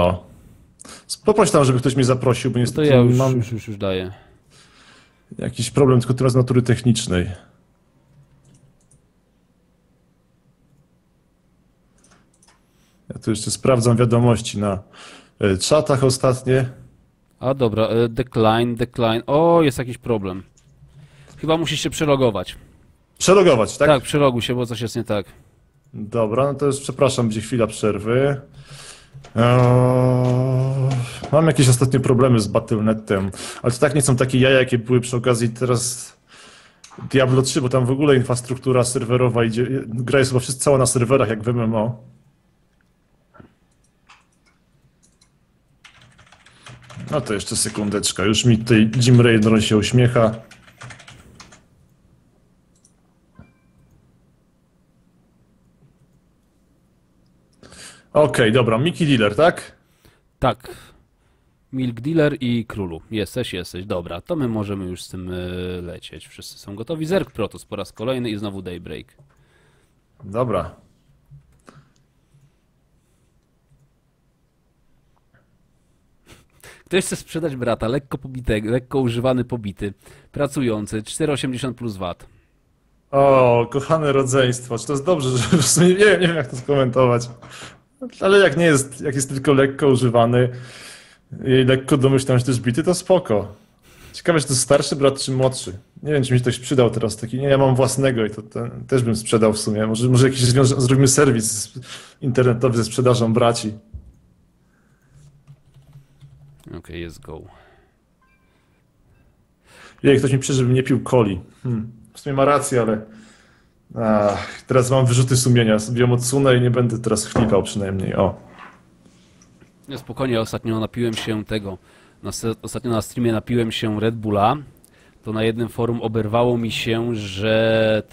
O. Poproś tam, żeby ktoś mnie zaprosił, bo No to niestety ja już, mam już daję. jakiś problem, tylko teraz z natury technicznej. Ja tu jeszcze sprawdzam wiadomości na czatach ostatnie. A dobra, decline. O, jest jakiś problem. Chyba musisz się przelogować. Przelogować, tak? Tak, przeloguj się, bo coś jest nie tak. Dobra, no to już przepraszam, będzie chwila przerwy. Mam jakieś ostatnie problemy z Battle.netem, ale to tak nie są takie jaja, jakie były przy okazji teraz Diablo 3, bo tam w ogóle infrastruktura serwerowa idzie, gra jest chyba wszystko cała na serwerach, jak w MMO. No to jeszcze sekundeczka, już mi tutaj Jim Raynor się uśmiecha. Okej, dobra, Mickey Dealer, tak? Tak. Milk Dealer i Królu. Jesteś. Dobra, to my możemy już z tym lecieć. Wszyscy są gotowi. Zerg Protoss po raz kolejny i znowu Daybreak. Dobra. Ktoś chce sprzedać brata, lekko pobitego, lekko używany, pobity, pracujący, 4,80 plus VAT. O, kochane rodzeństwo, czy to jest dobrze, że w sumie nie wiem jak to skomentować. Ale jak jest tylko lekko używany i lekko domyślam się też bity, to spoko. Ciekawe, czy to jest starszy brat, czy młodszy. Nie wiem, czy mi się ktoś przydał teraz taki. Nie, ja mam własnego i to też bym sprzedał w sumie. Może jakiś zrobimy serwis internetowy ze sprzedażą braci. Okej, jest go. Jej, ktoś mi pisze, żebym nie pił coli. W sumie ma rację, ale teraz mam wyrzuty sumienia. Sobie ją odsunę i nie będę teraz chlipał przynajmniej. O. Ja spokojnie, ostatnio napiłem się tego. Ostatnio na streamie napiłem się Red Bulla. To na jednym forum oberwało mi się, że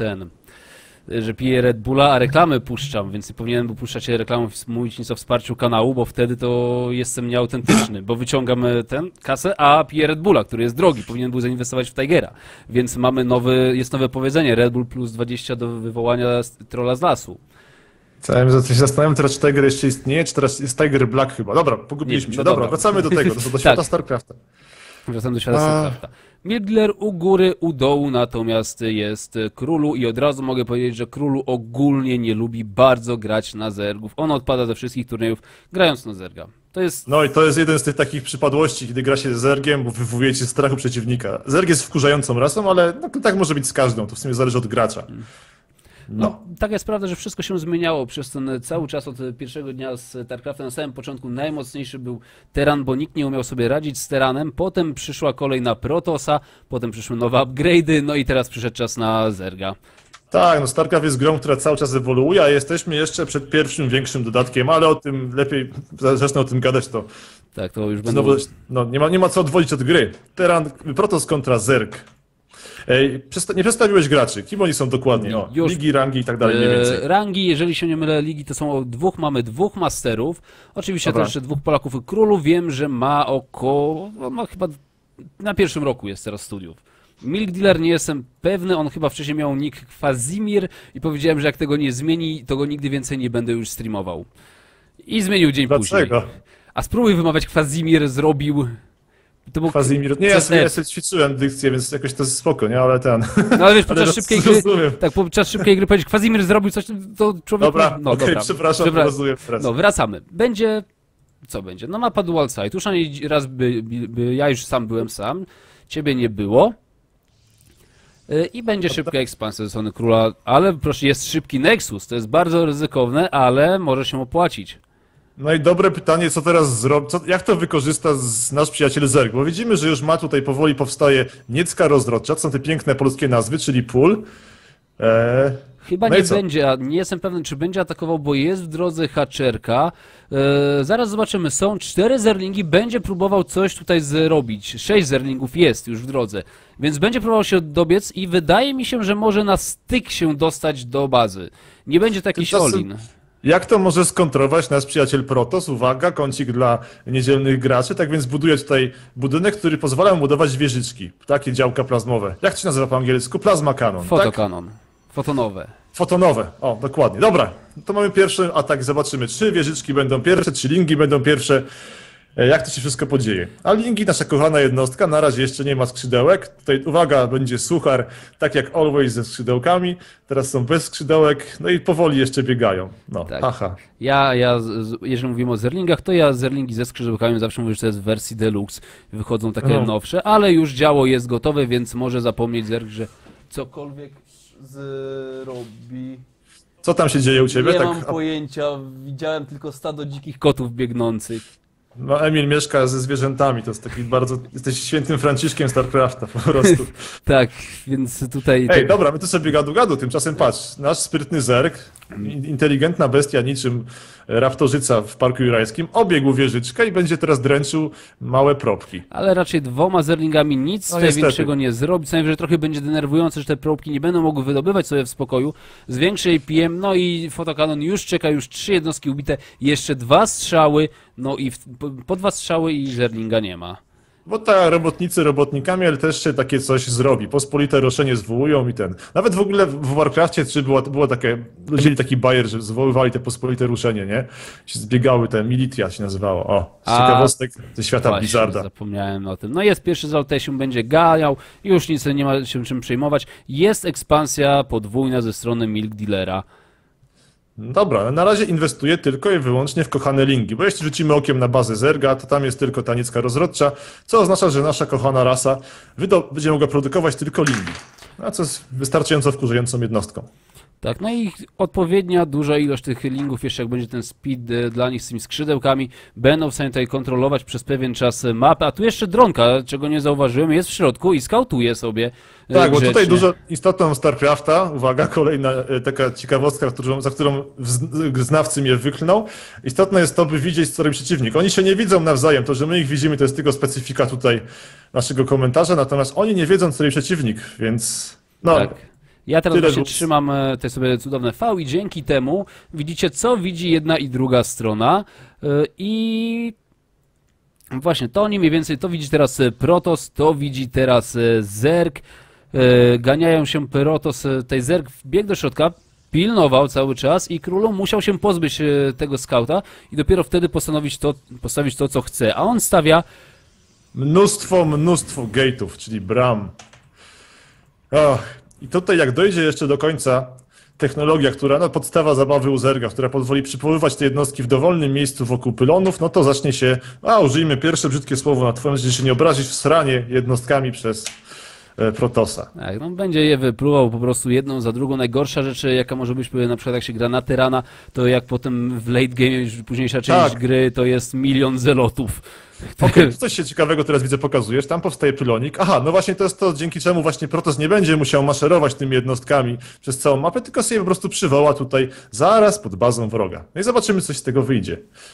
piję Red Bulla, a reklamy puszczam, więc nie powinienem był puszczać reklamę, mówić nic o wsparciu kanału, bo wtedy to jestem nieautentyczny, bo wyciągam kasę, a piję Red Bulla, który jest drogi, powinien był zainwestować w Tigera, więc jest nowe powiedzenie, Red Bull plus 20 do wywołania trolla z lasu. Całym się zastanawiam teraz, czy Tiger jeszcze istnieje, czy teraz jest Tiger Black chyba. Dobra, pogubiliśmy Nie, się. no Dobra, dobra. wracamy do tego, do świata Tak. StarCrafta. Wracam do świata StarCrafta. Midler u góry, u dołu natomiast jest Królu i od razu mogę powiedzieć, że Królu ogólnie nie lubi bardzo grać na zergów. On odpada ze wszystkich turniejów grając na zerga. To jest... No i to jest jeden z tych takich przypadłości, kiedy gra się z zergiem, bo wywołujecie strachu przeciwnika. Zerg jest wkurzającą rasą, ale no, tak może być z każdą, to w sumie zależy od gracza. No, tak jest prawda, że wszystko się zmieniało przez ten cały czas od pierwszego dnia z StarCraftem. Na samym początku najmocniejszy był Teran, bo nikt nie umiał sobie radzić z Teranem. Potem przyszła kolej na Protossa, potem przyszły nowe upgrade'y, no i teraz przyszedł czas na Zerga. Tak, no StarCraft jest grą, która cały czas ewoluuje, a jesteśmy jeszcze przed pierwszym, większym dodatkiem, ale o tym lepiej, zacznę o tym gadać, to Tak, to już znowu, będą... no, nie ma co odwodzić od gry. Teran, Protoss kontra Zerg. Ej, nie przedstawiłeś graczy. Kim oni są dokładnie? O, Już. ligi, rangi i tak dalej, mniej więcej. Rangi, jeżeli się nie mylę, ligi to są mamy dwóch masterów. Oczywiście Dobra. też dwóch Polaków i Królu. Wiem, że ma chyba na pierwszym roku jest teraz studiów. Milk Dealer nie jestem pewny, on chyba wcześniej miał nick Kwazimir i powiedziałem, że jak tego nie zmieni, to go nigdy więcej nie będę już streamował. I zmienił dzień Dlaczego? później. A spróbuj wymawiać Kwazimir, zrobił... To był Kwazimir. Nie, ja sobie ćwiczyłem dykcję, więc jakoś to jest spoko, nie? Ale ten... No ale wiesz, Ale podczas szybkiej gry, rozumiem. tak, podczas szybkiej gry powiedzieć, Kwazimir zrobił coś, to człowiek... Dobra, no, okej, dobra. przepraszam, rozumiem teraz. No, wracamy. Będzie... Co będzie? No mapa Dual Side. Już ani raz ja już sam byłem sam, ciebie nie było. I będzie szybka ekspansja ze strony Króla, ale proszę, jest szybki Nexus, to jest bardzo ryzykowne, ale może się opłacić. No i dobre pytanie, co teraz zrobić, jak to wykorzysta nasz przyjaciel Zerg, bo widzimy, że już ma tutaj powoli powstaje Niecka Rozrodcza, to są te piękne polskie nazwy, czyli pól. Chyba no nie i co? będzie, nie jestem pewien, czy będzie atakował, bo jest w drodze haczerka. Zaraz zobaczymy, są 4 zerlingi, będzie próbował coś tutaj zrobić. 6 zerlingów jest już w drodze, więc będzie próbował się dobiec i wydaje mi się, że może na styk się dostać do bazy. Nie będzie to jakiś Tymczasem- all-in. Jak to może skontrować nasz przyjaciel Protoss? Uwaga, kącik dla niedzielnych graczy, tak więc buduje tutaj budynek, który pozwala mu budować wieżyczki, takie działka plazmowe. Jak to się nazywa po angielsku? Plasma Cannon, tak? Fotokanon. Fotonowe. Fotonowe, o, dokładnie. Dobra, to mamy pierwszy atak, zobaczymy, czy wieżyczki będą pierwsze, czy lingi będą pierwsze, jak to się wszystko podzieje. A lingi, nasza kochana jednostka, na razie jeszcze nie ma skrzydełek. Tutaj uwaga, będzie suchar, tak jak always ze skrzydełkami. Teraz są bez skrzydełek, no i powoli jeszcze biegają. No, Tak. aha. Jeżeli mówimy o zerlingach, to ja zerlingi ze skrzydełkami zawsze mówię, że to jest w wersji deluxe. Wychodzą takie No. nowsze, ale już działo jest gotowe, więc może zapomnieć zerg, że cokolwiek zrobi. Co tam się dzieje u ciebie? Nie Tak, mam pojęcia, widziałem tylko stado dzikich kotów biegnących. no, Emil mieszka ze zwierzętami, to jest taki bardzo, jesteś świętym Franciszkiem StarCrafta po prostu. Tak, więc tutaj... Ej, dobra, my tu sobie gadu, tymczasem patrz, nasz sprytny zerg, inteligentna bestia niczym raptorzyca w Parku Jurajskim, obiegł wieżyczkę i będzie teraz dręczył małe propki. Ale raczej dwoma zerlingami nic No tutaj niestety. większego nie zrobi. Co najwyżej trochę będzie denerwujące, że te próbki nie będą mogły wydobywać sobie w spokoju. Zwiększy APM, no i fotokanon już czeka, już 3 jednostki ubite, jeszcze 2 strzały, no i po 2 strzały i zerlinga nie ma. Bo ta robotnicy robotnikami, ale też się takie coś zrobi. Pospolite roszenie zwołują i ten. Nawet w ogóle w Warcraftie 3 było takie, ludzie mieli taki bajer, że zwoływali te pospolite ruszenie, nie? Się zbiegały, te militia się nazywało. O, z ciekawostek ze świata Właśnie, Blizzarda. zapomniałem o tym. No jest pierwszy z Altesium, będzie ganiał, już nic nie ma się czym przejmować. Jest ekspansja podwójna ze strony Milk Dealera. Dobra, na razie inwestuję tylko i wyłącznie w kochane lingi, bo jeśli rzucimy okiem na bazę Zerga, to tam jest tylko ta niecka rozrodcza, co oznacza, że nasza kochana rasa będzie mogła produkować tylko lingi, a co jest wystarczająco wkurzającą jednostką. Tak, no i odpowiednia duża ilość tych lingów, jeszcze jak będzie ten speed dla nich z tymi skrzydełkami, będą w stanie tutaj kontrolować przez pewien czas mapę, a tu jeszcze dronka, czego nie zauważyłem, jest w środku i skautuje sobie Tak, bo grzecznie. tutaj dużo istotą StarCrafta, uwaga, kolejna taka ciekawostka, za którą znawcy mnie wyklną. Istotne jest to, by widzieć, co robi przeciwnik. Oni się nie widzą nawzajem, to, że my ich widzimy, to jest tylko specyfika tutaj naszego komentarza, natomiast oni nie wiedzą, co robi przeciwnik, więc no... Tak. Ja teraz Tyle właśnie rzuc. trzymam te sobie cudowne V i dzięki temu widzicie, co widzi jedna i druga strona i właśnie to oni mniej więcej, to widzi teraz Protoss, to widzi teraz Zerg, ganiają się Protoss, tej Zerg wbiegł do środka, pilnował cały czas i królu musiał się pozbyć tego skauta i dopiero wtedy postawić to, co chce, a on stawia Mnóstwo gate'ów, czyli bram. Och, i tutaj jak dojdzie jeszcze do końca technologia, która, no podstawa zabawy u Zerga, która pozwoli przywoływać te jednostki w dowolnym miejscu wokół pylonów, no to zacznie się, użyjmy pierwsze brzydkie słowo na twoją, że się nie obrazić w sranie jednostkami przez Protossa. Tak, no będzie je wypluwał po prostu jedną za drugą. Najgorsza rzecz, jaka może być, na przykład jak się gra na tyrana, to jak potem w late game, już późniejsza część Tak. gry, to jest 1 000 000 zelotów. Okej, coś się ciekawego teraz widzę pokazujesz, tam powstaje pylonik. Aha, no właśnie to jest to, dzięki czemu właśnie Protoss nie będzie musiał maszerować tymi jednostkami przez całą mapę, tylko sobie po prostu przywoła tutaj zaraz pod bazą wroga. No i zobaczymy, coś z tego wyjdzie.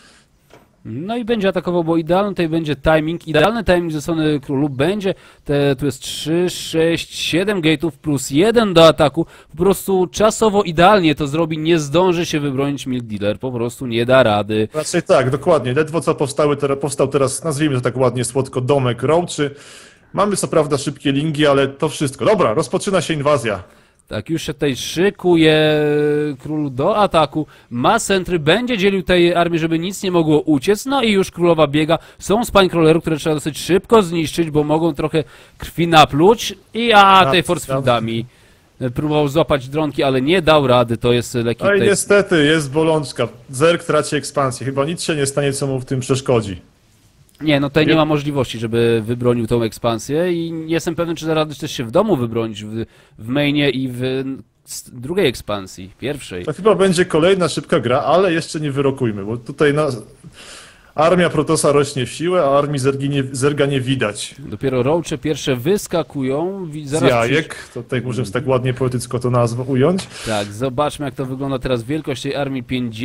No i będzie atakował, bo idealny tutaj będzie timing. Idealny timing ze strony królu będzie, tu jest 3, 6, 7 gate'ów plus 1 do ataku. Po prostu czasowo idealnie to zrobi, nie zdąży się wybronić Milk Dealer, po prostu nie da rady. Raczej tak, dokładnie. Ledwo co powstał teraz, nazwijmy to tak ładnie słodko, domek Roaczy. Mamy co prawda szybkie lingi, ale to wszystko. Dobra, rozpoczyna się inwazja. Tak, już się tutaj szykuje król do ataku, ma centry, będzie dzielił tej armii, żeby nic nie mogło uciec, no i już królowa biega. Są spine-crawlerów, które trzeba dosyć szybko zniszczyć, bo mogą trochę krwi napluć i tej force fieldami. Próbował złapać dronki, ale nie dał rady, to jest lekki No i tutaj... niestety, jest bolączka. Zerg traci ekspansję. Chyba nic się nie stanie, co mu w tym przeszkodzi. Nie, no tutaj nie ma możliwości, żeby wybronił tą ekspansję i nie jestem pewien, czy da radę też się w domu wybronić, w mainie i w drugiej ekspansji, pierwszej. To chyba będzie kolejna szybka gra, ale jeszcze nie wyrokujmy, bo tutaj armia Protossa rośnie w siłę, a armii Zerga nie widać. Dopiero roache pierwsze wyskakują, Z zaraz jajek, to tutaj możemy tak ładnie poetycko to nazwę ująć. Tak, zobaczmy jak to wygląda teraz. Wielkość tej armii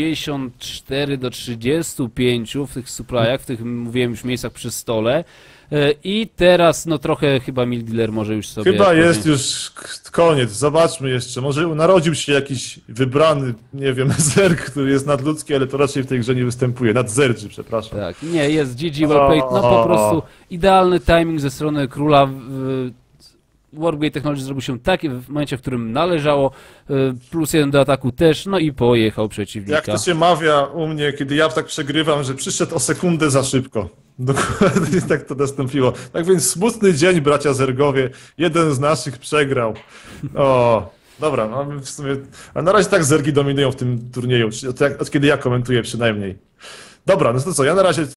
54 do 35 w tych supplyach, w tych, mówiłem już, miejscach przy stole. I teraz, no trochę chyba Milk Dealer może już sobie... Chyba jest już koniec, zobaczmy jeszcze. Może narodził się jakiś wybrany, nie wiem, Zerg, który jest nadludzki, ale to raczej w tej grze nie występuje. Nadzerdży, przepraszam. Tak, nie, jest GG well played. No po prostu idealny timing ze strony króla. Wargate Technology zrobił się taki w momencie, w którym należało, +1 do ataku też, no i pojechał przeciwnika. Jak to się mawia u mnie, kiedy ja tak przegrywam, że przyszedł o sekundę za szybko. Dokładnie tak to nastąpiło. Tak więc smutny dzień, bracia Zergowie. Jeden z naszych przegrał. O, dobra, no w sumie... A na razie tak Zergi dominują w tym turnieju, od kiedy ja komentuję przynajmniej. Dobra, no to co, ja na razie